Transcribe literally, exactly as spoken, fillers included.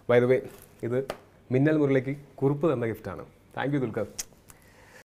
By the way ഇത് മിന്നൽ മുരളിക്ക് കുറിപ്പ് തന്ന ഗിഫ്റ്റാണ്. Thank you Dulquer.